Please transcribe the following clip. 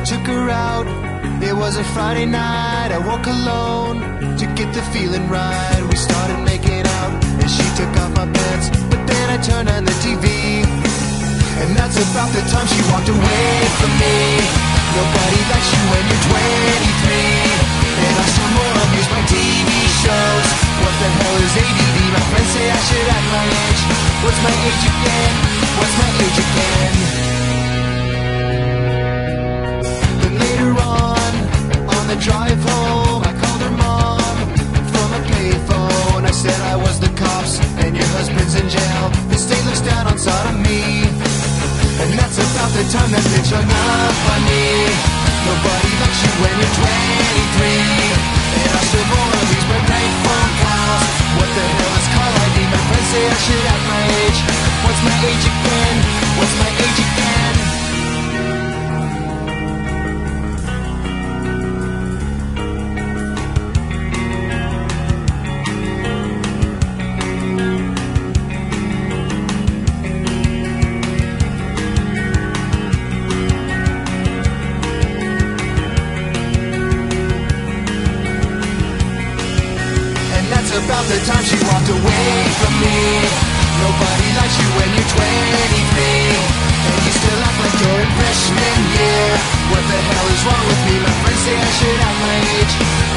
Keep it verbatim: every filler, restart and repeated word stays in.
took her out. It was a Friday night, I woke alone to get the feeling right. We started making out and she took off my pants, but then I turned on the T V, and that's about the time she walked away from me. Nobody likes you when you're twenty-three, and I still more abuse my T V shows. What the hell is A D D? My friends say I should act my age. What's my age again? What's my age again? Then later on, on the drive home, I called her mom from a payphone. I said I was the cops and your husband's in jail. The state looks down on sodomy, and that's about the time that bitch hung up on me. Nobody likes you when you're twenty-three, and I still wanna lose my prank phone calls. What the hell is call I D? My friends say I should act my age. What's my age again? What's my age again? About the time she walked away from me. Nobody likes you when you're twenty-three, and you still act like you're in freshman year. What the hell is wrong with me? My friends say I should act my age.